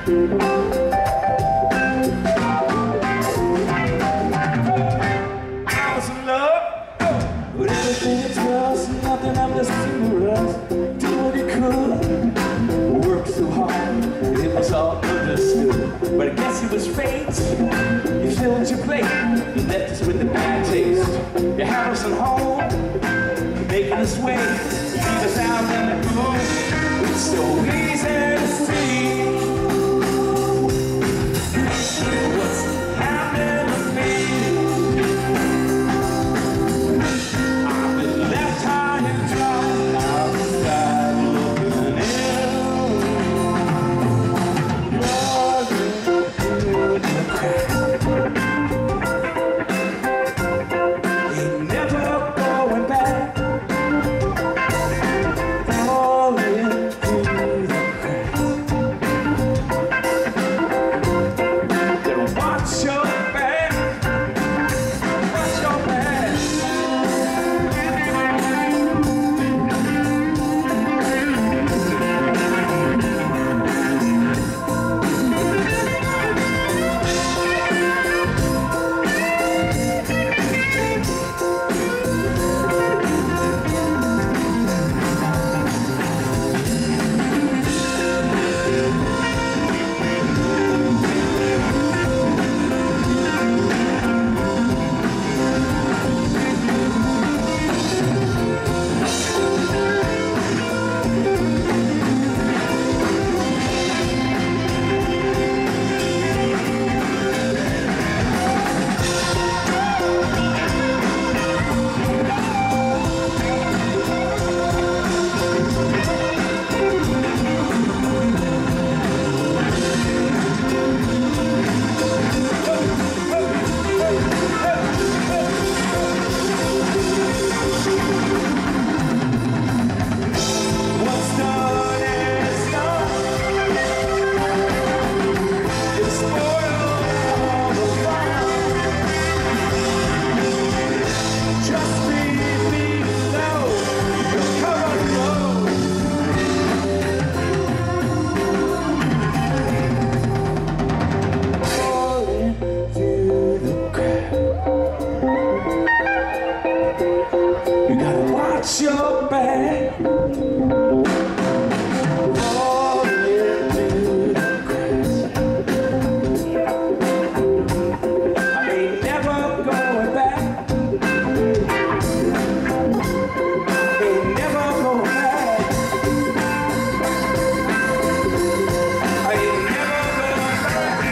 was in love with everything it was, nothing I'm just humorous. Do what you could, work so hard, it was all understood. But I guess it was fate. You filled your plate, you left us with a bad taste. You had us at home, making us wait. You leave us out in the cold. It's so easy to see what's happening to me. I've been left high and dry outside looking in. You're in the crack. Ain't never going back. Falling through the cracks. Better watch your back. Watch your back. Watch your back. Falling through the cracks. I ain't never going back. Ain't never going back. I ain't never going back.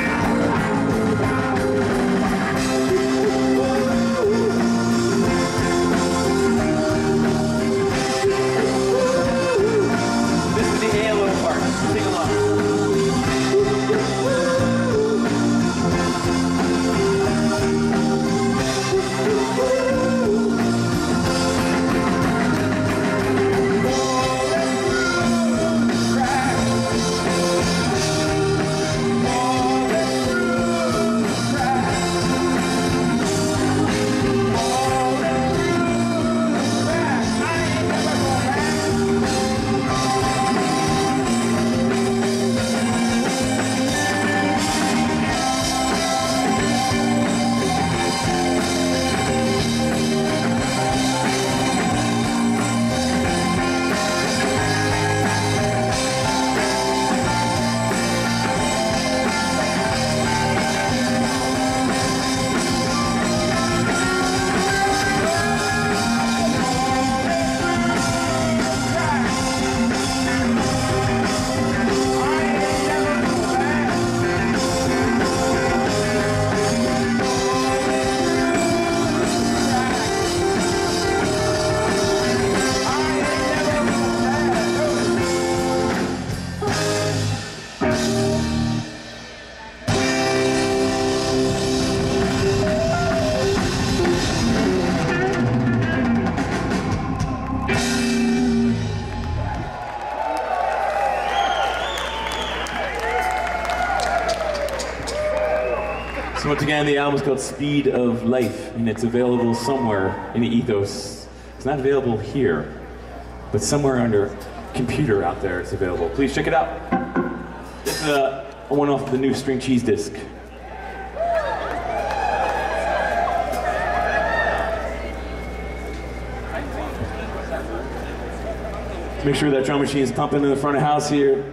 So once again, the album is called Speed of Life, and it's available somewhere in the ethos. It's not available here, but somewhere under computer out there it's available. Please check it out. It's one off the new string cheese disc. Make sure that drum machine is pumping in the front of the house here.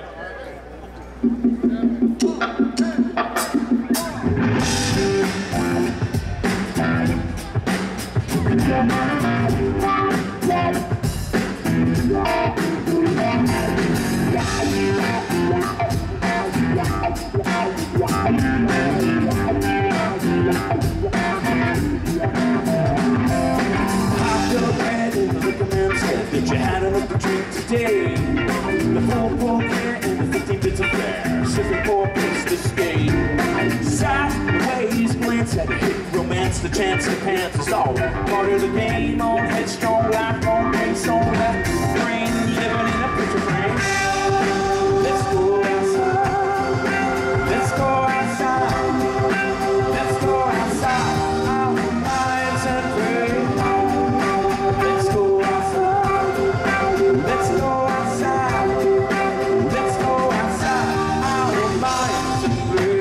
That you had enough to drink today. The 4 here and the 15 bits of flair. Sipping for a place to stay. Sideways glance at the hit romance, the chance to pants. It's all part of the game. On headstrong life, on pace, on left brain, living in a picture frame. Let's go outside. Let's go outside. Let's go outside. Our minds and pray. Let's go outside. Let's go outside. Let's go outside. Our minds and pray.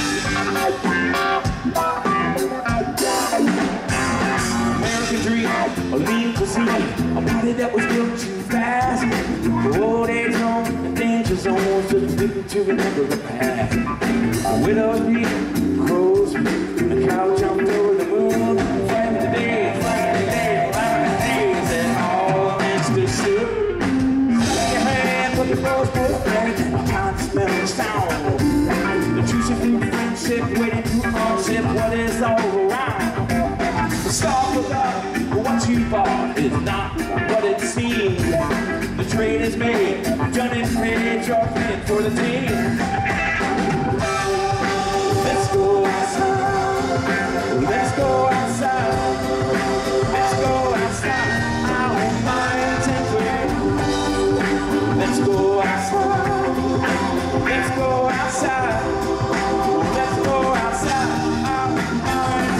American dream, a lean cuisine, a body that was built too fast. The old age home, the danger zone, just living to remember the past. Widow's peak, crow's feet, the cow jumped over the moon. Flapping the days, flapping the days, flapping the days, and all meant to suit. Stuck your hand, put the rose book back, and a time to smell the sound. The juicy fruit friendship, waiting to unzip what is all around. The start with up, but what you bought is not what it seems. The trade is made, done and paid, you're paying for the team. Let's go outside, let's go outside, let's go outside, our minds and play. Let's go outside, let's go outside, let's go outside, our minds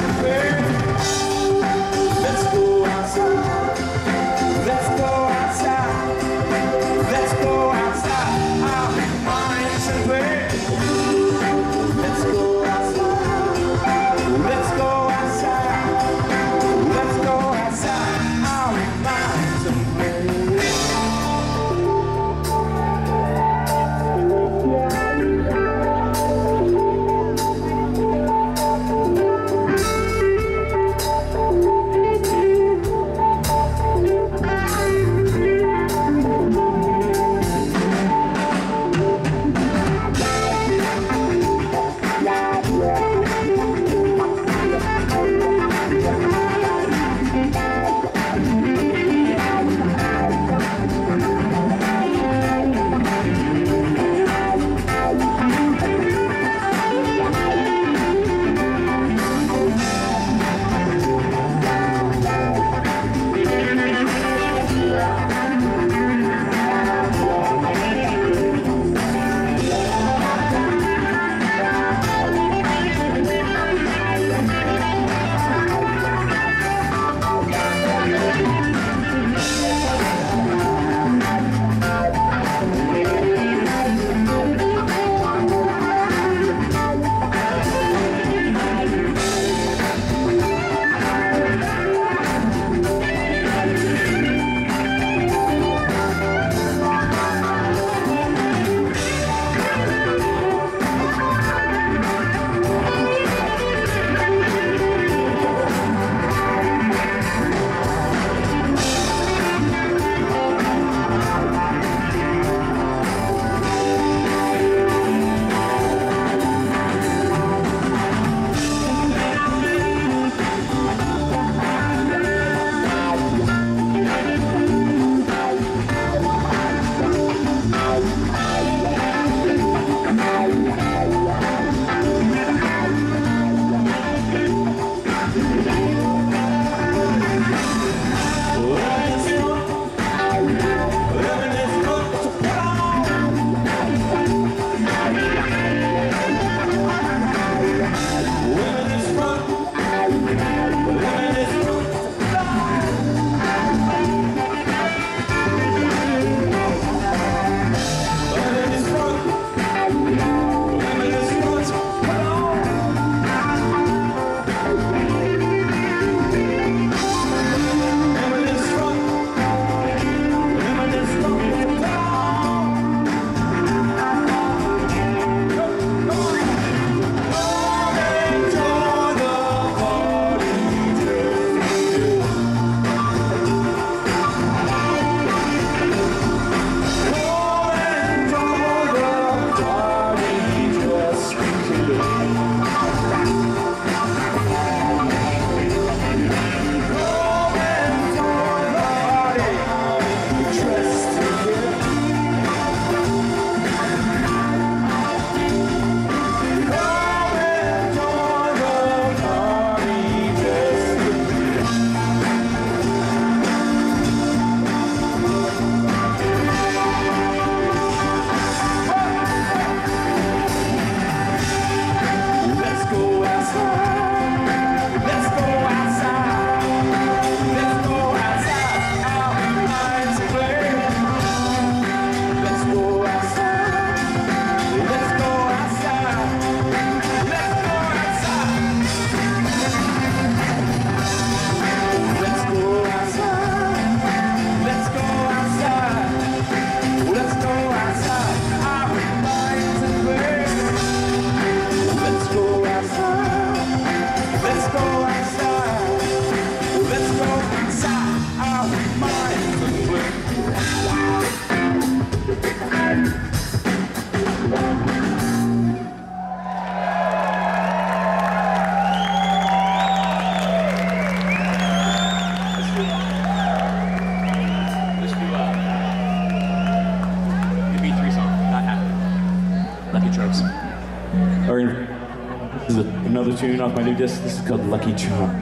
Lucky Charms. Or this is another tune off my new disc. This is called Lucky Charm.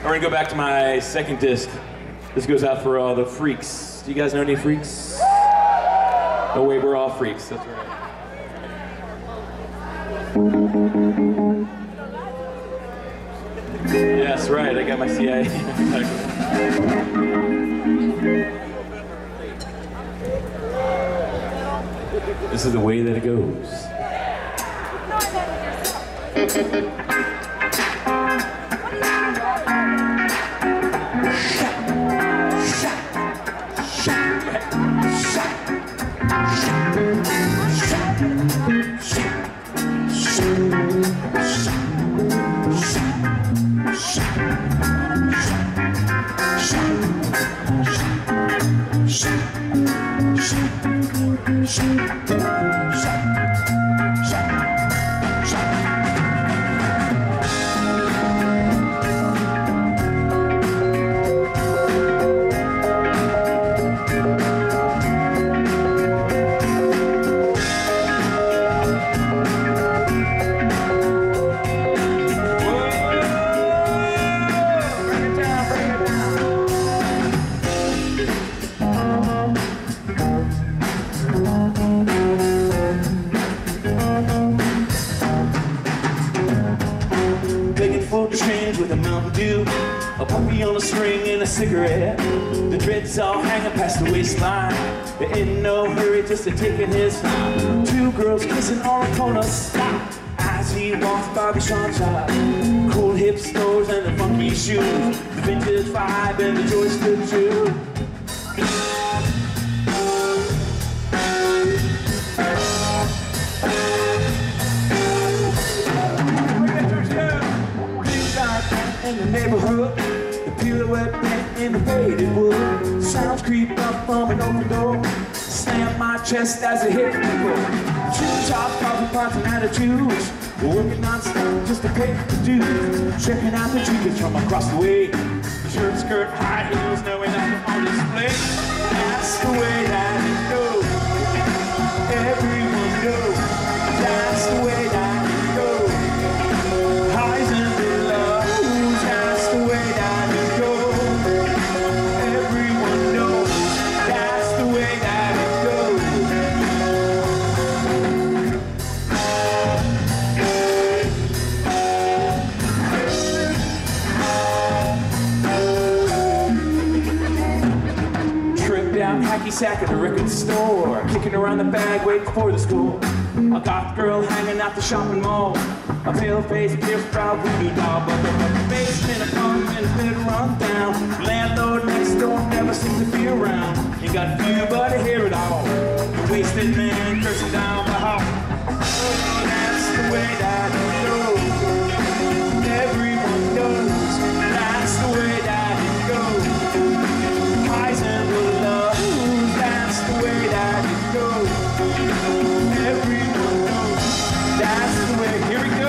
We're gonna go back to my second disc. This goes out for all the freaks. Do you guys know any freaks? Oh wait, we're all freaks, that's right. Yes, right, I got my CIA. This is the way that it goes. A puppy on a string and a cigarette. The dreads all hanging past the waistline. They're in no hurry just to taking his time. Two girls kissing on a corner stop. As he walks by the sunshine. Cool hip stores and the funky shoes. The vintage vibe and the joystick too. In the neighborhood, the pirouette bent in the faded wood. Sounds creep up from an open door. Slam my chest as it hit the floor. Two top coffee pots and attitudes. Working non-stop just to pay the dues. Checking out the trinkets from across the way. Shirt, skirt, high heels, knowing that I'm on display. That's the way that it goes. Everyone knows. That's the way that it goes. Highs and lows. That's the way that it goes. Everyone knows. That's the way that it goes. Trip down hacky sack at the record store. Kicking around the bag, waiting for the school. A goth girl hanging out the shopping mall. A pale-faced, pierced-brow voodoo doll. But the basement apartment's been run down. Landlord next door never seems to be around. You got few but to hear it all. The wasted man cursing down the hall. Oh, that's the way that it goes. Everyone knows. That's the way that it goes. Highs and lows. That's the way that it goes. Everyone knows. That's the way. Here we go.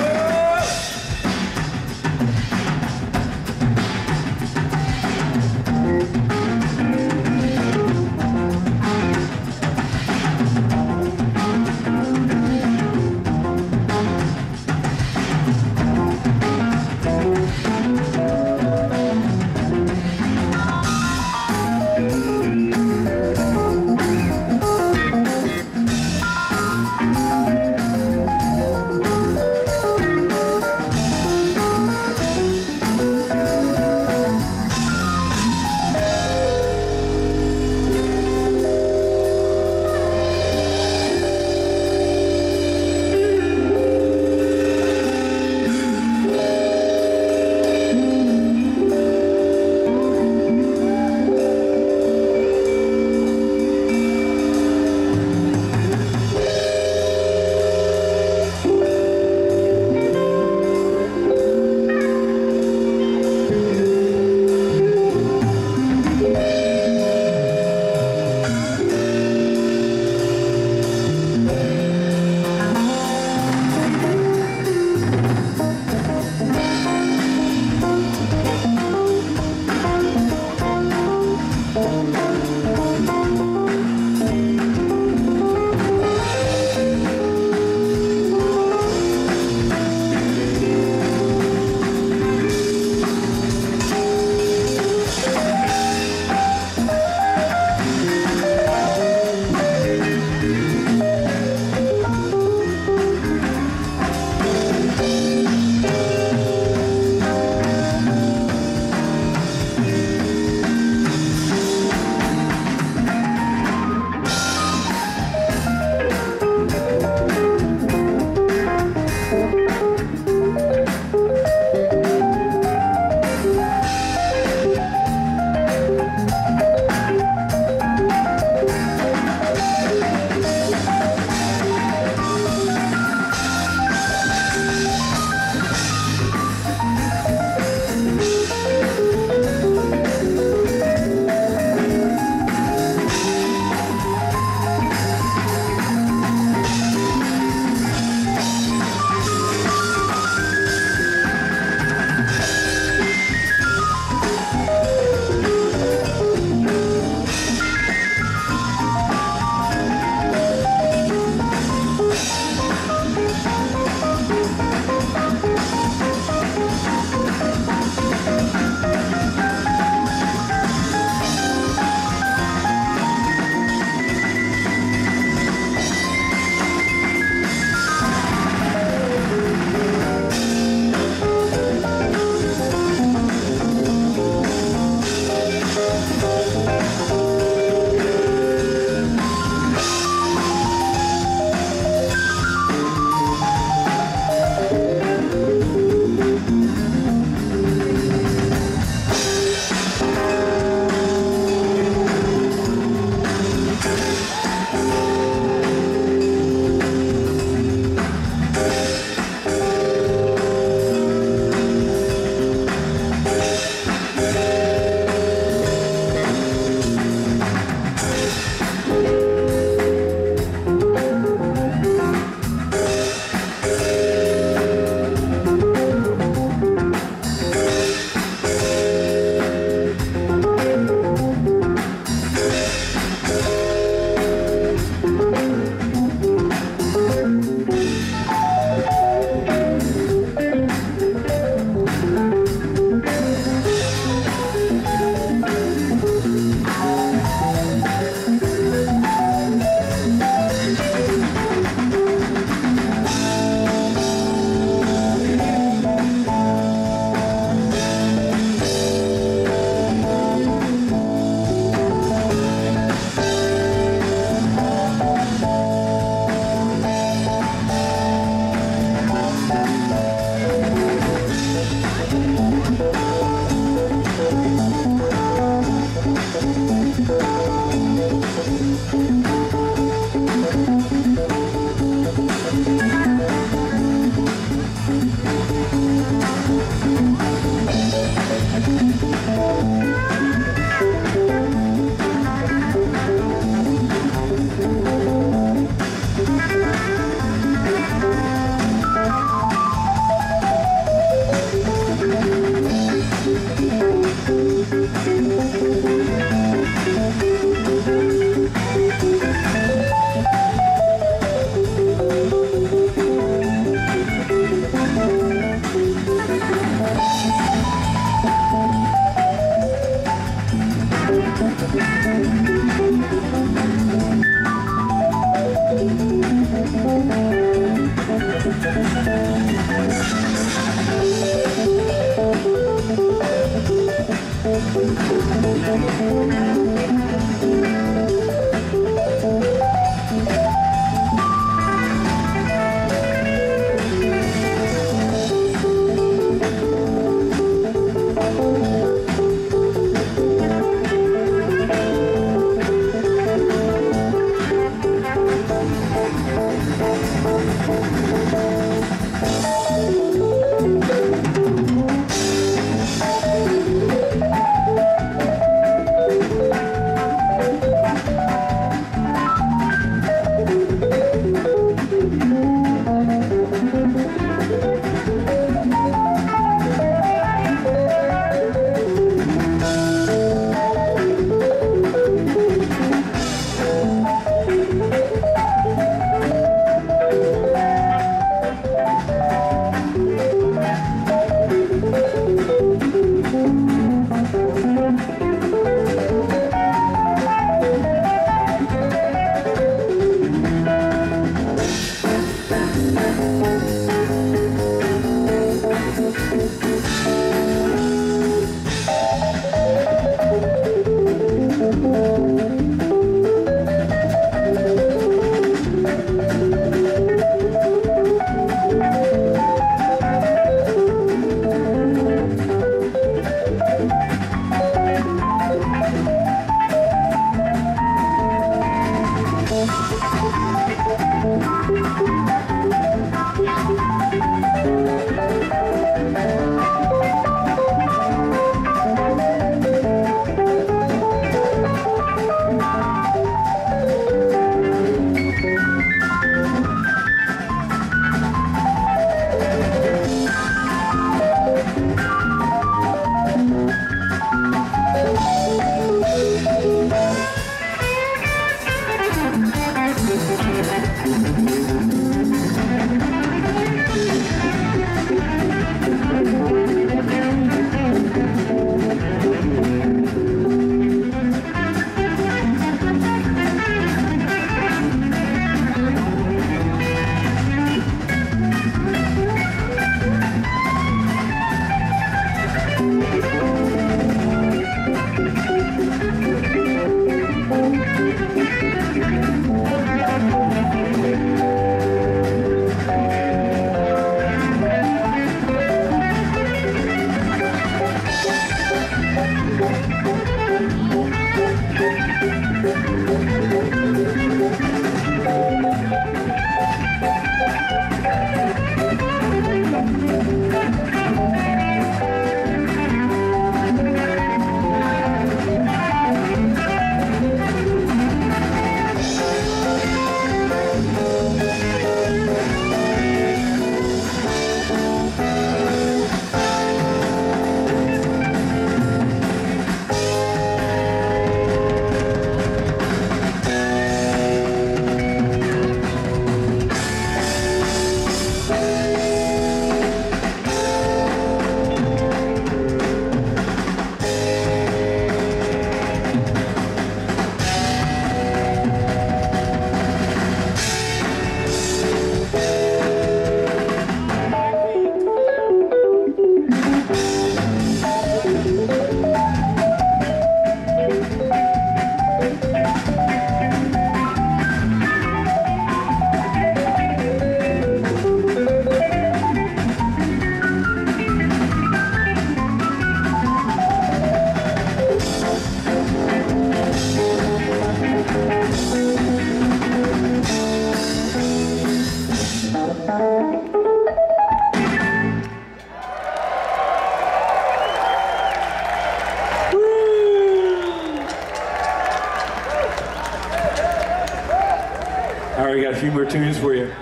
We got a few more tunes for you.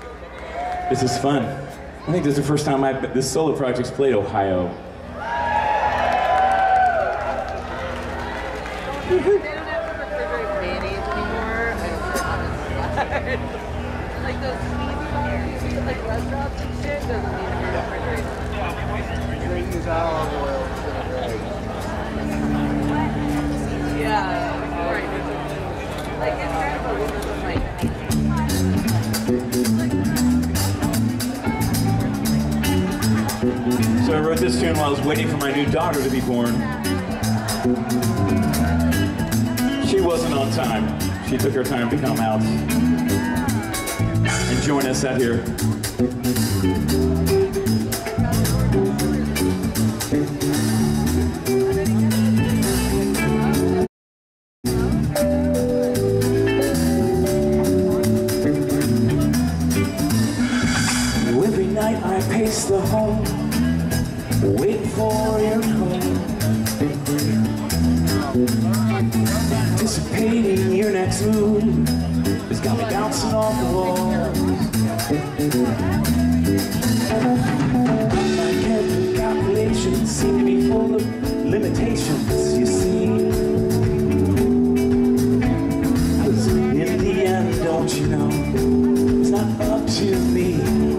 This is fun. I think this is the first time this solo project's played Ohio. They don't have to refrigerate mayonnaise anymore. Like those sweet, like restaurants and shit doesn't need to be refrigerated. They use olive oil instead of eggs. Yeah, right. Like it's kind of a little bit like. So I wrote this tune while I was waiting for my new daughter to be born. She wasn't on time. She took her time to come out and join us out here. Every night I pace the hall, waiting for your call, anticipating your next move. It's got me bouncing off the walls. My careful calculations seem to be full of limitations, you see. 'Cause in the end, don't you know, it's not up to me.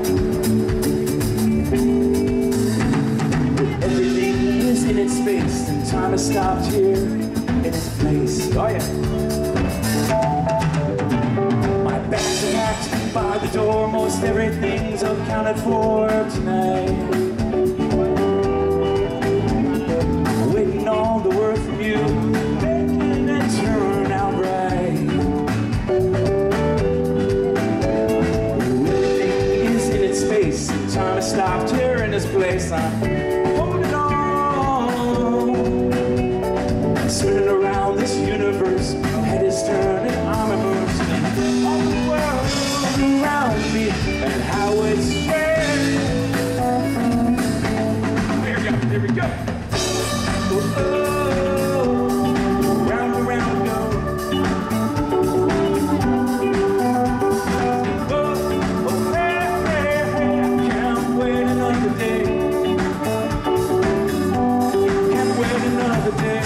Everything is in its space, and time has stopped here in its place. Oh yeah. My back's packed by the door, most everything's accounted for tonight. Waiting on the word from you, making it turn out right. Everything is in its space, and time has stopped here in this place. I'm holding on, spinning around this universe. My head is turning, I'm immersed in all the world around me and how it's changed. Here we go. Oh, round and round we go. Oh, hey, hey, hey, I can't wait another day. Can't wait another day.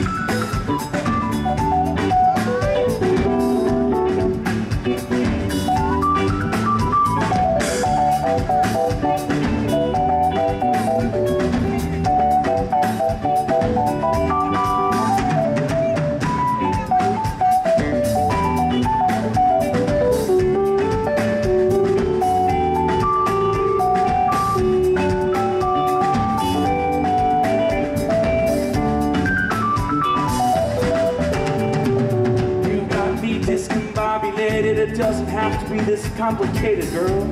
It doesn't have to be this complicated, girl.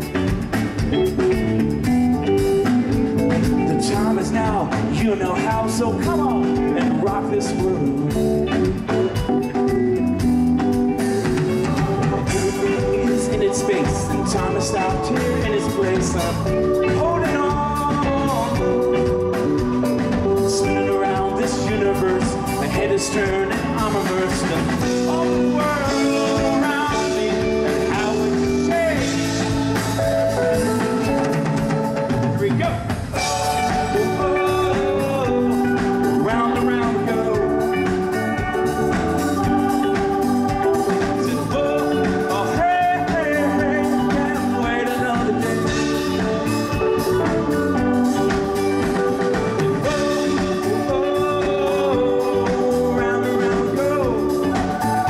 The time is now, you know how, so come on and rock this world. Everything is in its space, and time has stopped here in its place. I'm holding on, spinning around this universe. My head is turned and I'm immersed in all the world around me and how it's changed. Here we go. Round and round we go. Oh, hey, hey, hey, can't wait another day. Round and round we go.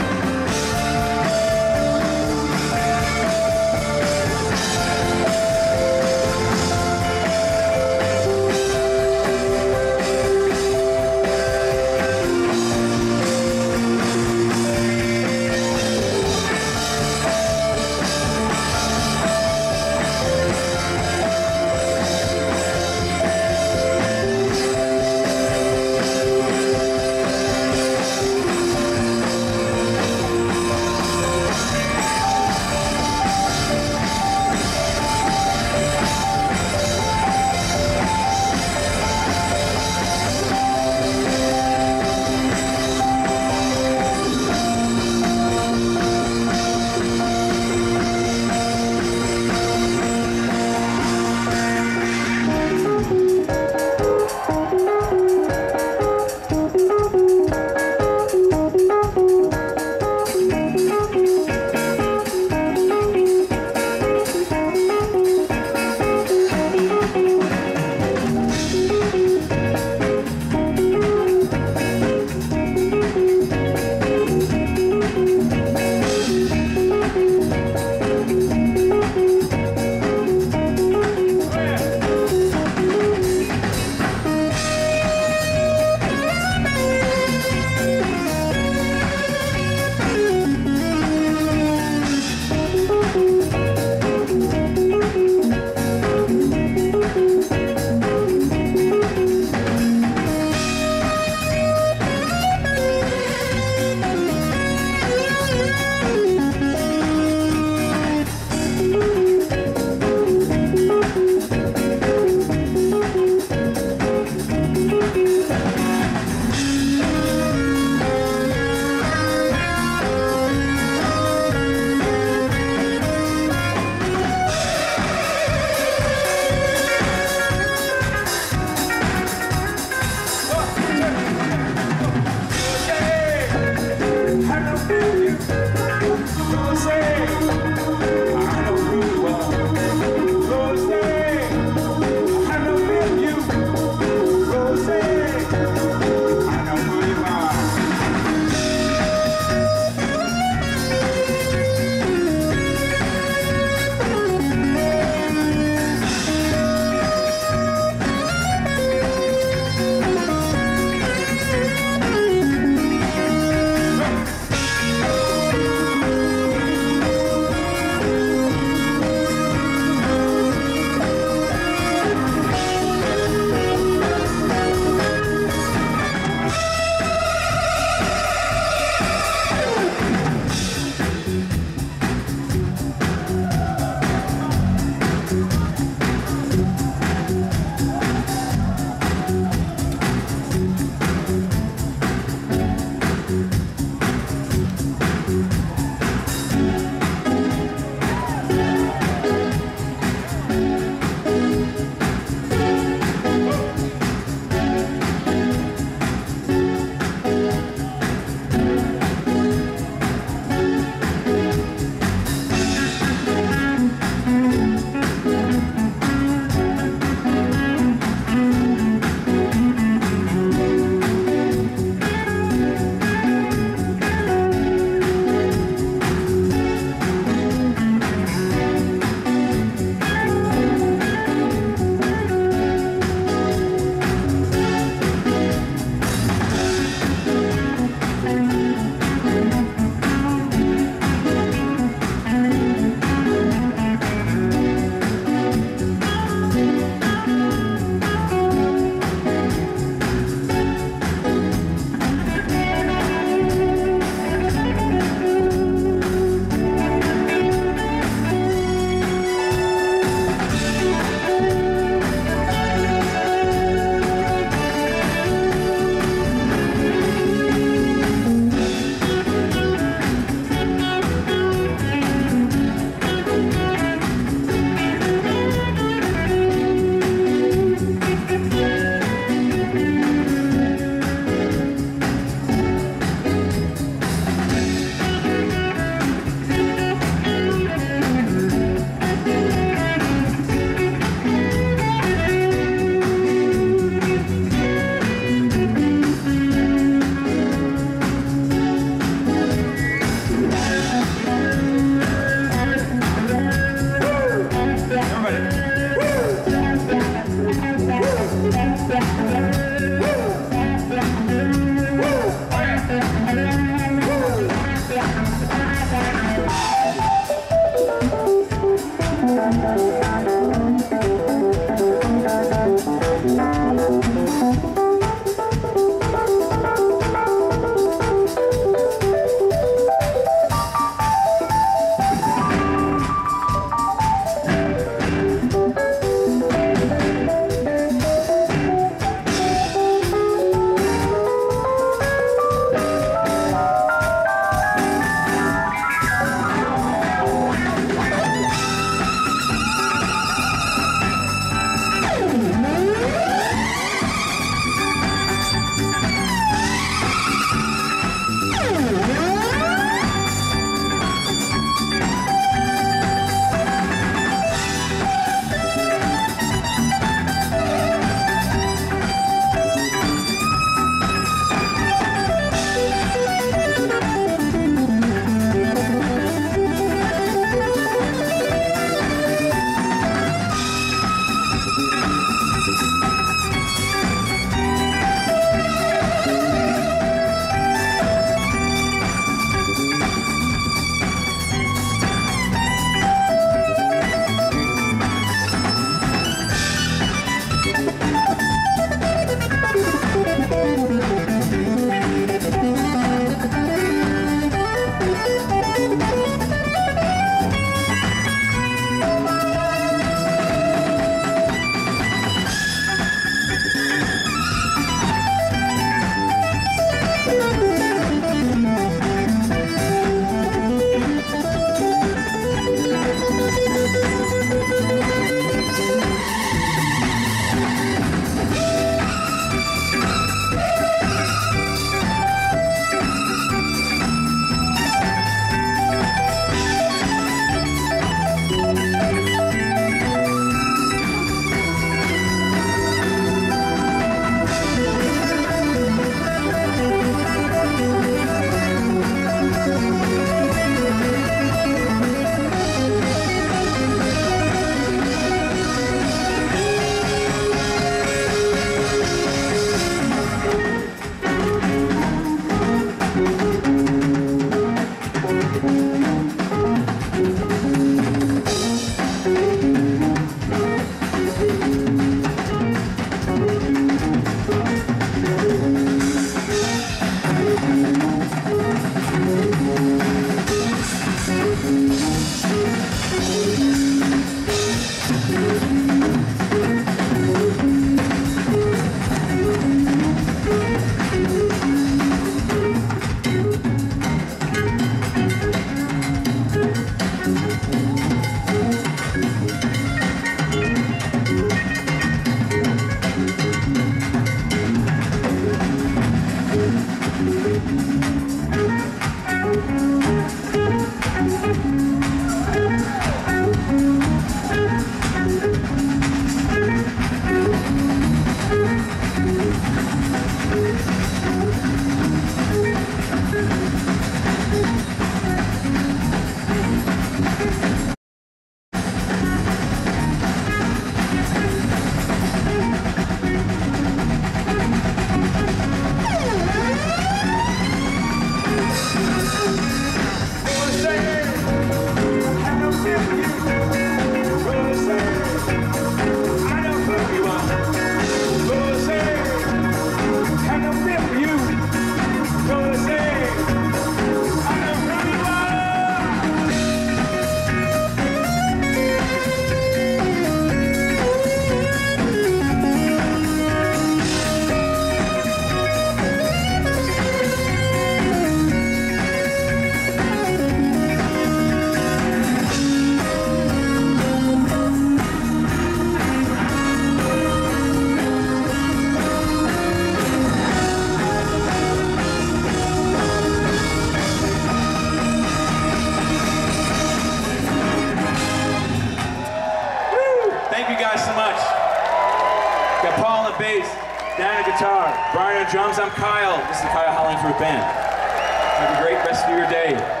Bass, Dan on guitar, Brian on drums, I'm Kyle. This is the Kyle Hollingsworth Band. Have a great rest of your day.